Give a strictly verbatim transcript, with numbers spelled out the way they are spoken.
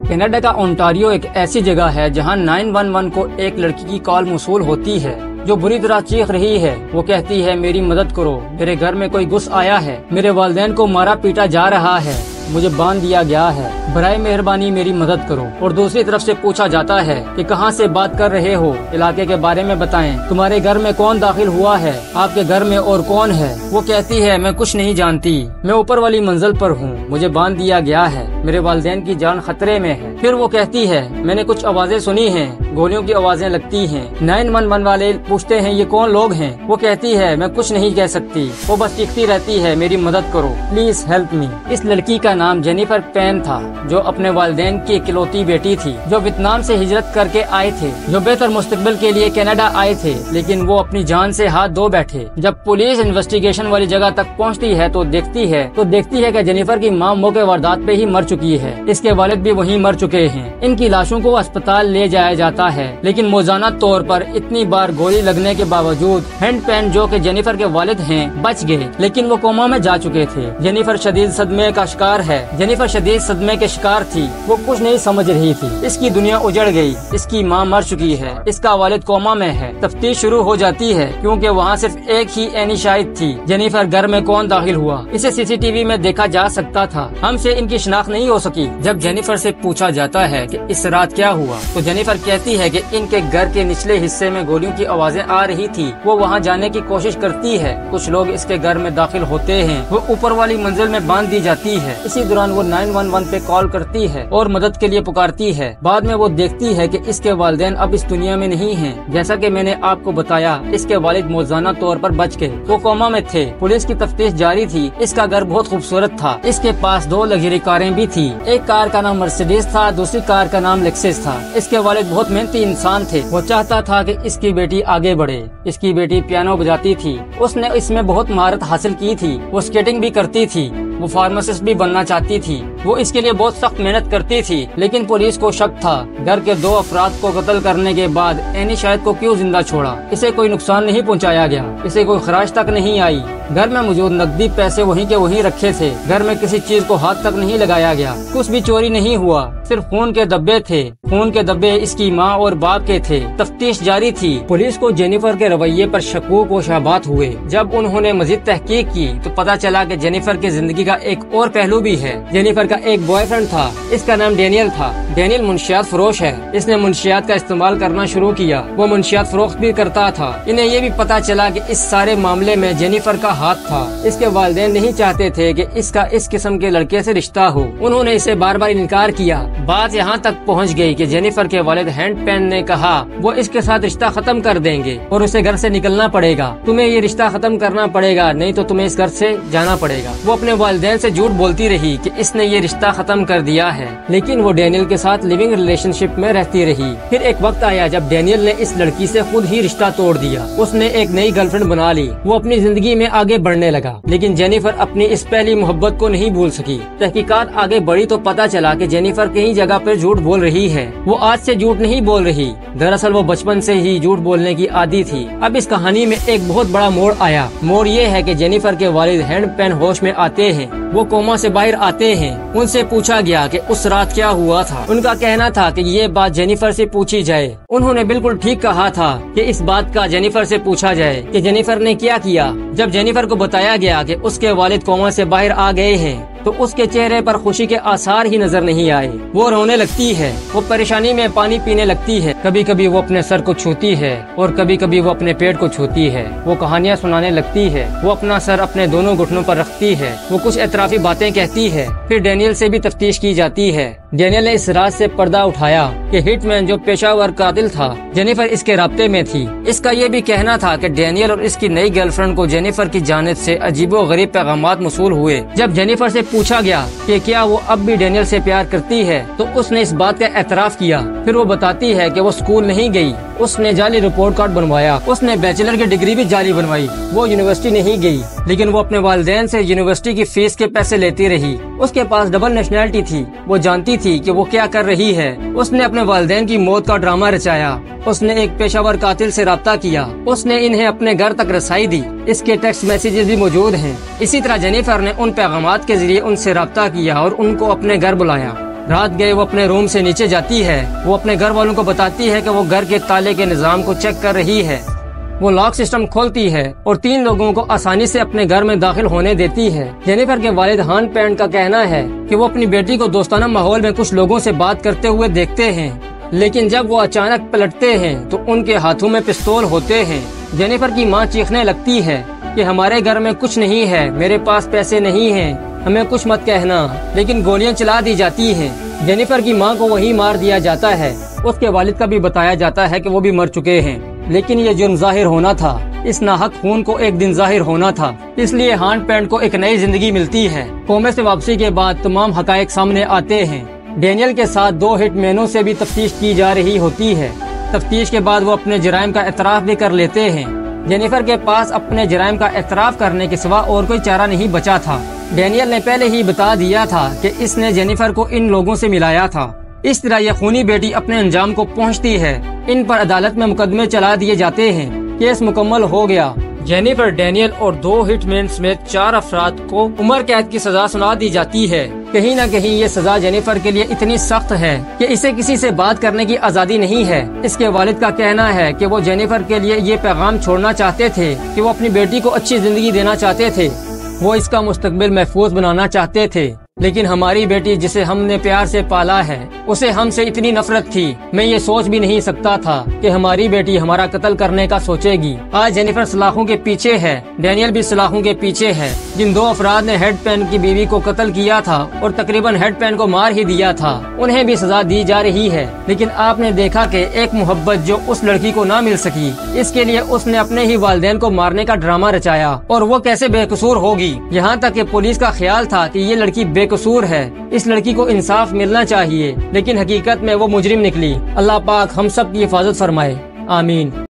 Canada کا Ontario ایک ایسی جگہ ہے جہاں نائن ون ون کو ایک لڑکی کی کال موصول ہوتی ہے جو بری طرح چیخ رہی ہے۔ وہ کہتی ہے میری مدد کرو، میرے گھر میں کوئی گھس آیا ہے، میرے والدین کو مارا پیٹا جا رہا ہے، مجھے باندھ دیا گیا ہے، برائے مہربانی میری مدد کرو۔ اور دوسری طرف سے پوچھا جاتا ہے کہ کہاں سے بات کر رہے ہو، علاقے کے بارے میں بتائیں، تمہارے گھر میں کون داخل ہوا ہے، آپ کے گھر میں اور کون ہے۔ وہ کہتی ہے میں کچھ نہیں جانتی، میں اوپر والی منزل پر ہوں، مجھے باندھ دیا گیا ہے، میرے والدین کی جان خطرے میں ہے۔ پھر وہ کہتی ہے میں نے کچھ آوازیں سنی ہیں، گولیوں کی آوازیں لگتی ہیں۔ نائن ون ون والے پوچھتے ہیں یہ کون لوگ ہیں۔ وہ کہتی ہے میں کچھ نہیں کہہ سکتی، وہ بس چیختی رہتی ہے میری مدد کرو، پلیز ہیلپ می۔ اس لڑکی کا نام جینیفر پین تھا، جو اپنے والدین کی اکلوتی بیٹی تھی، جو ویتنام سے ہجرت کر کے آئے تھے، جو بہتر مستقبل کے لیے کینیڈا آئے تھے، لیکن وہ اپنی جان سے ہاتھ دھو بیٹھے۔ جب پولیس انویسٹیگیشن والی جگہ تک پہنچتی ہے تو دیکھتی ہے تو دیکھتی ہے کہ جینیفر کی ماں موقع واردات پہ ہی مر چکی ہے، اس کے والد بھی وہیں مر چکے ہیں۔ ان کی لاشوں کو اسپتال لے جایا جاتا ہے، لیکن موزانہ طور پر اتنی بار گولی لگنے کے باوجود ہینڈ پین جو کہ جینیفر کے والد ہیں بچ گئے، لیکن وہ کوما میں جا چکے تھے۔ جینیفر شدید صدمے کا شکار ہے جینیفر شدید صدمے کے شکار تھی، وہ کچھ نہیں سمجھ رہی تھی، اس کی دنیا اجڑ گئی، اس کی ماں مر چکی ہے، اس کا والد کوما میں ہے۔ تفتیش شروع ہو جاتی ہے کیونکہ وہاں صرف ایک ہی اینی شاہد تھی۔ جینیفر گھر میں کون داخل ہوا اسے سی سی ٹی وی میں دیکھا جا سکتا تھا، ہم سے ان کی شناخت نہیں ہو سکی۔ جب جینیفر سے پوچھا جاتا ہے کہ اس رات کیا ہوا تو جینیفر کہتی ہے کہ ان کے گھر کے نچلے حصے میں گولیوں کی آوازیں آ رہی تھی، وہ وہاں جانے کی کوشش کرتی ہے، کچھ لوگ اس کے گھر میں داخل ہوتے ہیں، وہ اوپر والی منزل میں باندھ دی جاتی ہے۔ اسی دوران وہ نائن ون ون پہ کال کرتی ہے اور مدد کے لیے پکارتی ہے۔ بعد میں وہ دیکھتی ہے کہ اس کے والدین اب اس دنیا میں نہیں ہیں، جیسا کہ میں نے آپ کو بتایا اس کے والد موزانہ طور پر بچ گئے، وہ کوما میں تھے۔ پولیس کی تفتیش جاری تھی۔ اس کا گھر بہت خوبصورت تھا، اس کے پاس دو لگژری کاریں بھی تھی، ایک کار کا نام مرسیڈیز تھا، دوسری کار کا نام لیکسس تھا۔ اس کے والد بہت محنتی انسان تھے، وہ چاہتا تھا کہ اس کی بیٹی آگے بڑھے۔ اس کی بیٹی پیانو بجاتی تھی، اس نے اس میں بہت مہارت حاصل کی تھی، وہ اسکیٹنگ بھی کرتی تھی، وہ فارماسسٹ بھی بننا چاہتی تھی، وہ اس کے لیے بہت سخت محنت کرتی تھی، لیکن پولیس کو شک تھا گھر کے دو افراد کو قتل کرنے کے بعد اینی شاہد کو کیوں زندہ چھوڑا۔ اسے کوئی نقصان نہیں پہنچایا گیا، اسے کوئی خراش تک نہیں آئی، گھر میں موجود نقدی پیسے وہیں کے وہیں رکھے تھے، گھر میں کسی چیز کو ہاتھ تک نہیں لگایا گیا، کچھ بھی چوری نہیں ہوا، صرف خون کے دبے تھے، خون کے دبے اس کی ماں اور باپ کے تھے۔ تفتیش جاری تھی۔ پولیس کو جینیفر کے رویے پر شکوک و شبہات ہوئے۔ جب انہوں نے مزید تحقیق کی تو پتہ چلا کہ جینیفر کی زندگی کا ایک اور پہلو بھی ہے۔ جینیفر کا ایک بوائے فرینڈ تھا، اس کا نام ڈینیل تھا۔ ڈینیل منشیات فروش ہے، اس نے منشیات کا استعمال کرنا شروع کیا، وہ منشیات فروخت بھی کرتا تھا۔ انہیں یہ بھی پتہ چلا کہ اس سارے معاملے میں جینیفر کا ہاتھ تھا۔ اس کے والدین نہیں چاہتے تھے کہ اس کا اس قسم کے لڑکے سے رشتہ ہو، انہوں نے اسے بار بار انکار کیا۔ بات یہاں تک پہنچ گئی کہ جینیفر کے والد ہینڈ پین نے کہا وہ اس کے ساتھ رشتہ ختم کر دیں گے اور اسے گھر سے نکلنا پڑے گا، تمہیں یہ رشتہ ختم کرنا پڑے گا، نہیں تو تمہیں اس گھر سے جانا پڑے گا۔ وہ اپنے والدین سے جھوٹ بولتی رہی کہ اس نے یہ رشتہ ختم کر دیا ہے، لیکن وہ ڈینیل کے ساتھ لیونگ ریلیشن شپ میں رہتی رہی۔ پھر ایک وقت آیا جب ڈینیل نے اس لڑکی سے خود ہی رشتہ توڑ دیا، اس نے ایک نئی گرل فرینڈ بنا لی، وہ اپنی زندگی میں آگے بڑھنے لگا، لیکن جینیفر اپنی اس پہلی محبت کو نہیں بھول سکی۔ تحقیقات آگے بڑھی تو پتہ چلا کہ جینیفر کہیں جگہ پر جھوٹ بول رہی ہے، وہ آج سے جھوٹ نہیں بول رہی، دراصل وہ بچپن سے ہی جھوٹ بولنے کی عادی تھی۔ اب اس کہانی میں ایک بہت بڑا موڑ آیا، موڑ یہ ہے کہ جینیفر کے والد ہینڈ پین ہوش میں آتے ہیں، وہ کوما سے باہر آتے ہیں، ان سے پوچھا گیا کہ اس رات کیا ہوا تھا، ان کا کہنا تھا کہ یہ بات جینیفر سے پوچھی جائے، انہوں نے بالکل ٹھیک کہا تھا کہ اس بات کا جینیفر سے پوچھا جائے کہ جینیفر نے کیا کیا۔ جب جینیفر کو بتایا گیا کہ اس کے والد کوما سے باہر آ گئے ہیں تو اس کے چہرے پر خوشی کے آثار ہی نظر نہیں آئے، وہ رونے لگتی ہے، وہ پریشانی میں پانی پینے لگتی ہے، کبھی کبھی وہ اپنے سر کو چھوتی ہے اور کبھی کبھی وہ اپنے پیٹ کو چھوتی ہے، وہ کہانیاں سنانے لگتی ہے، وہ اپنا سر اپنے دونوں گھٹنوں پر رکھتی ہے، وہ کچھ اعترافی باتیں کہتی ہے۔ پھر ڈینیل سے بھی تفتیش کی جاتی ہے۔ ڈینیل نے اس راز سے پردہ اٹھایا کہ ہٹ مین جو پیشہ ور قاتل تھا جینیفر اس کے رابطے میں تھی۔ اس کا یہ بھی کہنا تھا کہ ڈینیل اور اس کی نئی گرل فرینڈ کو جینیفر کی جانب سے عجیب و غریب پیغامات موصول ہوئے۔ جب جینیفر سے پوچھا گیا کہ کیا وہ اب بھی ڈینیل سے پیار کرتی ہے تو اس نے اس بات کا اعتراف کیا۔ پھر وہ بتاتی ہے کہ وہ اسکول نہیں گئی، اس نے جعلی رپورٹ کارڈ بنوایا، اس نے بیچلر کی ڈگری بھی جعلی بنوائی، وہ یونیورسٹی نہیں گئی، لیکن وہ اپنے والدین سے یونیورسٹی کی فیس کے پیسے لیتی رہی۔ اس کے پاس ڈبل نیشنلٹی تھی، وہ جانتی تھی کہ وہ کیا کر رہی ہے۔ اس نے اپنے والدین کی موت کا ڈرامہ رچایا، اس نے ایک پیشہ ور قاتل سے رابطہ کیا، اس نے انہیں اپنے گھر تک رسائی دی، اس کے ٹیکسٹ میسیجز بھی موجود ہیں۔ اسی طرح جینیفر نے ان پیغامات کے ذریعے ان سے رابطہ کیا اور ان کو اپنے گھر بلایا۔ रात गए वो अपने रूम से नीचे जाती है। वो अपने घर वालों को बताती है कि वो घर के ताले के निजाम को चेक कर रही है। वो लॉक सिस्टम खोलती है और तीन लोगों को आसानी से अपने घर में दाखिल होने देती है। जेनिफर के वालिद हान पेंट का कहना है कि वो अपनी बेटी को दोस्ताना माहौल में कुछ लोगों से बात करते हुए देखते हैं, लेकिन जब वो अचानक पलटते हैं तो उनके हाथों में पिस्तौल होते हैं। जेनिफर की माँ चीखने लगती है कि हमारे घर में कुछ नहीं है, मेरे पास पैसे नहीं हैं, हमें कुछ मत कहना, लेकिन गोलियां चला दी जाती हैं। जेनिफर की माँ को वहीं मार दिया जाता है। उसके वालिद का भी बताया जाता है कि वो भी मर चुके हैं, लेकिन ये जुर्म जाहिर होना था। इस नाहक खून को एक दिन जाहिर होना था, इसलिए हान पेंट को एक नई जिंदगी मिलती है। कोमे से वापसी के बाद तमाम हकायक सामने आते हैं। डेनियल के साथ दो हिटमैनों से भी तफ्तीश की जा रही होती है। तफ्तीश के बाद वो अपने जराइम का एतराफ भी कर लेते हैं। जेनिफर के पास अपने जराइम का एतराफ करने के सिवा और कोई चारा नहीं बचा था। डेनियल ने पहले ही बता दिया था कि इसने जेनिफर को इन लोगों से मिलाया था। इस तरह ये खूनी बेटी अपने अंजाम को पहुंचती है। इन पर अदालत में मुकदमे चला दिए जाते हैं। केस मुकम्मल हो गया। जेनिफर, डेनियल और दो हिटमैन समेत चार अफराद को उम्र कैद की सजा सुना दी जाती है। कहीं न कहीं ये सजा जेनिफर के लिए इतनी सख्त है कि इसे किसी से बात करने की आज़ादी नहीं है। इसके वालिद का कहना है कि वो जेनिफर के लिए ये पैगाम छोड़ना चाहते थे कि वो अपनी बेटी को अच्छी जिंदगी देना चाहते थे, वो इसका मुस्तकबिल महफूज बनाना चाहते थे, लेकिन हमारी बेटी जिसे हमने प्यार से पाला है उसे हमसे इतनी नफरत थी। मैं ये सोच भी नहीं सकता था कि हमारी बेटी हमारा कत्ल करने का सोचेगी। आज जेनिफर सलाखों के पीछे है, डेनियल भी सलाखों के पीछे है। जिन दो अफराद ने हेडपैन की बीवी को कत्ल किया था और तकरीबन हेडपैन को मार ही दिया था, उन्हें भी सजा दी जा रही है। लेकिन आपने देखा कि एक मोहब्बत जो उस लड़की को ना मिल सकी, इसके लिए उसने अपने ही वालिदैन को मारने का ड्रामा रचाया, और वो कैसे बेकसूर होगी। यहाँ तक कि पुलिस का ख्याल था कि ये लड़की बेकसूर है, इस लड़की को इंसाफ मिलना चाहिए, लेकिन हकीकत में वो मुजरिम निकली। अल्लाह पाक हम सब की हिफाजत फरमाए, आमीन।